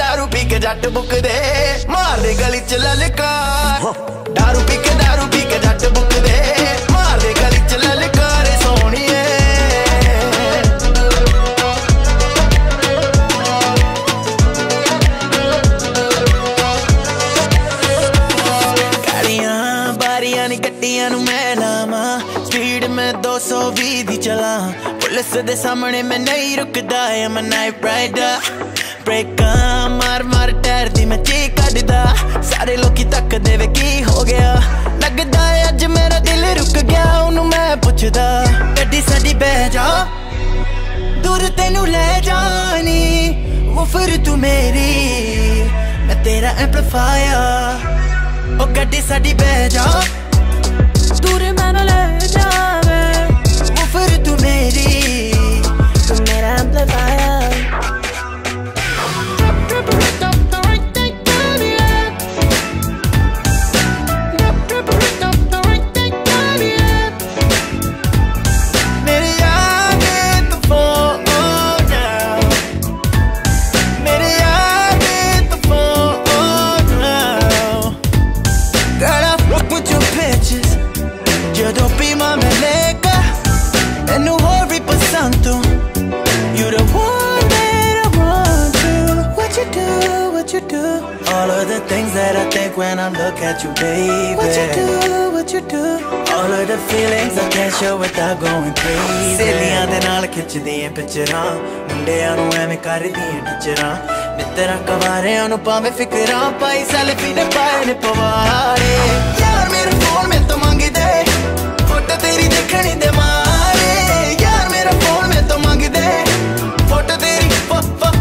दारू पी के जट बुकदे मार दे गली च ललकार दारू पी के जट बुकदे मार दे गली च ललकार सोहणीए गाड़ियां बारियां नी गड्डियां नू मैं लावां स्पीड में 220 दी चला पुलिस दे सामने मैं नहीं रुकदा I'm a night rider ब्रेकां मार मार टायर दी मैं चीख कड्डदा सारे लोकी तकदे वे की हो गया लगदा अज मेरा दिल रुक गया ओनू मैं पुछदा गड्डी साडी बह जा दूर तेनू ले जानी वो फिर तू मेरी मैं तेरा एम्पलीफायर ओ गड्डी साडी बह जा दूर मैनू ले जावे वो फिर तू मेरी तू मेरा amplifier All of the things that I think when I look at you, baby. What you do? All of the feelings I can't show without going crazy. Silliਆਂ ਦੇ ਨਾਲ ਖਿੱਚਦੀਆਂ ਪਿਕਚਰਾਂ ਮੁੰਡਿਆਂ ਨੂੰ ਐਵੇਂ ਕਰਦੀਆਂ ਟੀਚਰਾਂ ਨਿੱਤਰਾਂ ਕਵਾਰਿਆਂ ਨੂੰ ਪਾਵੇਂ ਫਿਕਰਾਂ ਪਾਈ ਸੈਲਫੀ ਨੇ ਪਾਏ ਨੇ ਪਵਾੜੇ ਯਾਰ ਮੇਰੇ ਫੋਨ ਮੇ ਤੋਂ ਮੰਗਦੇ ਫੋਟੋ ਤੇਰੀ ਦੇਖਣੀ ਦੇ ਮਾਰੇ ਯਾਰ ਮੇਰਾ ਫੋਨ ਮੇ ਤੋਂ ਮੰਗਦੇ ਫੋਟੋ ਤੇਰੀ